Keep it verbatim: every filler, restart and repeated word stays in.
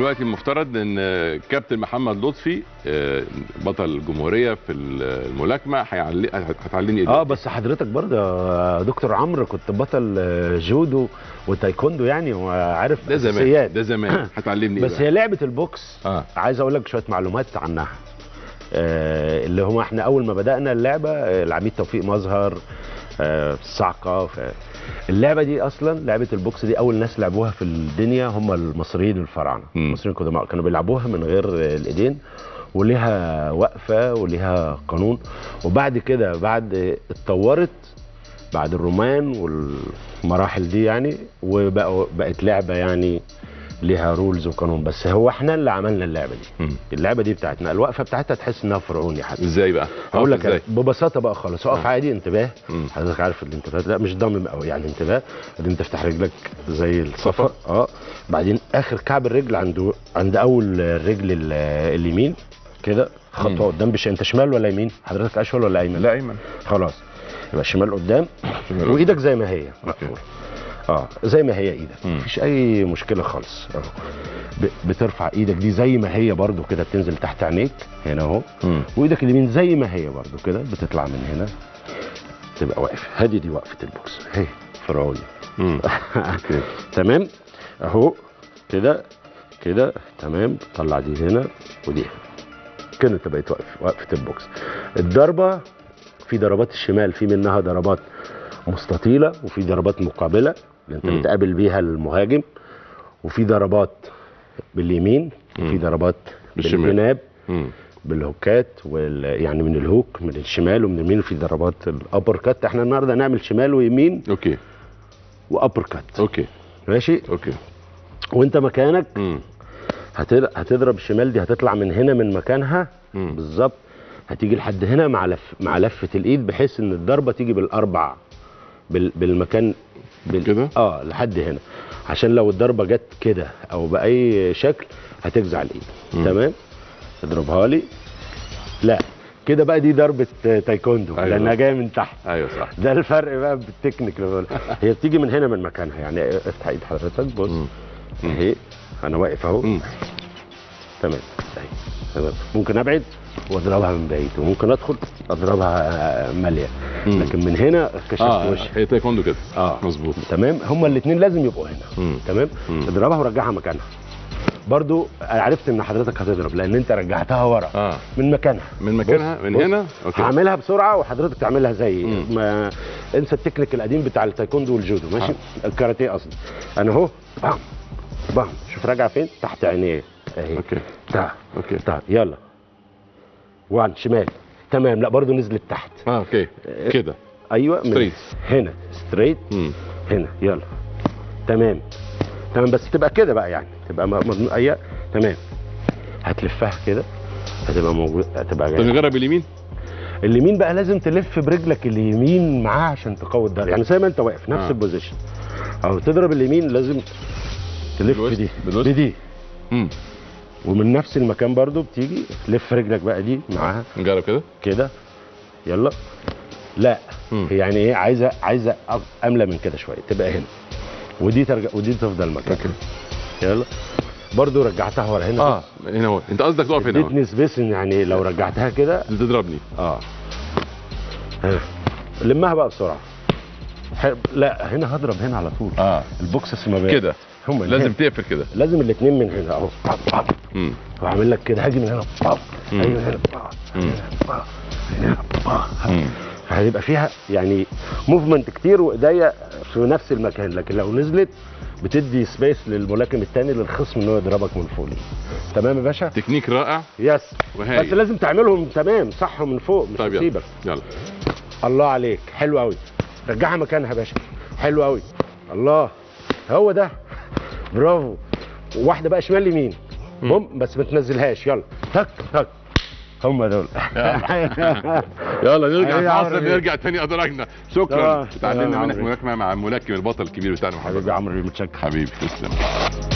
دلوقتي المفترض ان كابتن محمد لطفي بطل الجمهوريه في الملاكمه هتعلمني ايه؟ اه بس حضرتك برضه يا دكتور عمرو كنت بطل جودو وتايكوندو يعني وعارف ده زمان ده زمان هتعلمني ايه؟ بس هي لعبه البوكس آه. عايز اقول لك شويه معلومات عنها. آه اللي هم احنا اول ما بدانا اللعبه العميد توفيق مظهر آه في الصعقه. اللعبه دي اصلا لعبه البوكس دي اول ناس لعبوها في الدنيا هم المصريين الفراعنه. المصريين القدماء كانوا بيلعبوها من غير الايدين وليها وقفه وليها قانون. وبعد كده بعد اتطورت بعد الرومان والمراحل دي يعني وبقوا بقت لعبه يعني ليها رولز وقانون. بس هو احنا اللي عملنا اللعبه دي. مم. اللعبه دي بتاعتنا الوقفه بتاعتها تحس انها فرعوني حتى. ازاي بقى؟ هقول لك ببساطه بقى خالص. اقف آه. عادي انتباه. حضرتك عارف الانتباه لا مش ضامم قوي يعني انتباه. بعدين تفتح رجلك زي الصفا اه بعدين اخر كعب الرجل عند عند اول الرجل اليمين كده خطوه قدام. بش انت شمال ولا يمين؟ حضرتك اشول ولا ايمن؟ لا ايمن. خلاص يبقى الشمال قدام وايدك زي ما هي مقفوله. اه زي ما هي ايدك مفيش اي مشكله خالص. اهو بترفع ايدك دي زي ما هي برده كده بتنزل تحت عينيك هنا اهو. وايدك اليمين زي ما هي برده كده بتطلع من هنا تبقى واقف. هذه دي وقفه البوكس اهي فرعوني. تمام اهو كده كده تمام. طلع دي هنا ودي كده انت بقيت واقف وقفه البوكس. الضربه في ضربات الشمال في منها ضربات مستطيله وفي ضربات مقابله اللي انت بتقابل بيها المهاجم وفي ضربات باليمين وفي ضربات بالجناب بالهوكات وال... يعني من الهوك من الشمال ومن اليمين وفي ضربات الابر كات. احنا النهارده هنعمل شمال ويمين اوكي وابر كات. اوكي ماشي اوكي. وانت مكانك هتضرب هتضرب الشمال دي هتطلع من هنا من مكانها بالظبط هتيجي لحد هنا مع لف مع لفه الايد بحيث ان الضربه تيجي بالاربع بال... بالمكان بال... كده اه لحد هنا عشان لو الضربه جت كده او باي شكل هتجزع الايد. تمام اضربها لي. لا كده بقى دي ضربه تايكوندو. أيوة. لانها جايه من تحت. ايوه صح. ده الفرق بقى بالتكنيك. هي بتيجي من هنا من مكانها يعني افتح ايد حضرتك بص اهي انا واقف اهو. تمام اهي ممكن ابعد واضربها من بعيد وممكن ادخل اضربها ماليه. لكن من هنا كشفت آه وشي. هي تايكوندو كده. اه مظبوط. تمام هما الاثنين لازم يبقوا هنا. مم. تمام مم. اضربها ورجعها مكانها. برضو عرفت ان حضرتك هتضرب لان انت رجعتها ورا. آه. من مكانها من مكانها بص من بص هنا. اوكي هعملها بسرعه وحضرتك تعملها زي ما انسى التكنيك القديم بتاع التايكوندو والجودو ماشي. آه. الكاراتيه قصدي. انا اهو بام بام شوف راجع فين تحت عينيه اهي. اوكي تعال اوكي تعال يلا وان شمال. تمام لا برضو نزلت تحت. اه اوكي كده ايوه ستريت هنا ستريت هنا يلا. تمام تمام بس تبقى كده بقى يعني تبقى مضمون اي. تمام هتلفها كده هتبقى موجود هتبقى طب نجرب اليمين. اليمين بقى لازم تلف برجلك اليمين معاه عشان تقوي الضرب يعني زي ما انت واقف نفس آه. البوزيشن او تضرب اليمين لازم تلف دي بدي امم ومن نفس المكان برضو بتيجي تلف رجلك بقى دي معاها. نجرب كده كده يلا. لا مم. يعني ايه عايزه عايزه املى من كده شويه تبقى هنا ودي ترجع ودي تفضل مكانها. يلا برضو رجعتها ورا هنا. اه هنا هو انت قصدك تقف هنا. اديتني سبيس يعني لو رجعتها كده تضربني. اه لمها بقى بسرعه. لا هنا هضرب هنا على طول. اه البوكسس ما بين كده لازم تقفل كده. لازم الاثنين من هنا اهو. امم وهعمل لك كده هاجي من هنا هاجي من هنا هيبقى فيها يعني موفمنت كتير وايديا في نفس المكان. لكن لو نزلت بتدي سبيس للملاكم الثاني للخصم ان هو يضربك من فوق. تمام يا باشا. تكنيك رائع. يس وهاي. بس لازم تعملهم تمام صح من فوق مش طيب هسيبك. يلا الله عليك حلو قوي. رجعها مكانها يا باشا حلو قوي. الله هو ده برافو. واحده بقى شمال يمين بوم بس ما تنزلهاش. يلا تك تك هم دول. يلا نرجع نعصر نرجع تاني ادراجنا. شكرا اتعلمنا منك ملاكمه مع الملاكم البطل الكبير بتاعنا حبيبي عمرو متشكر حبيبي تسلم.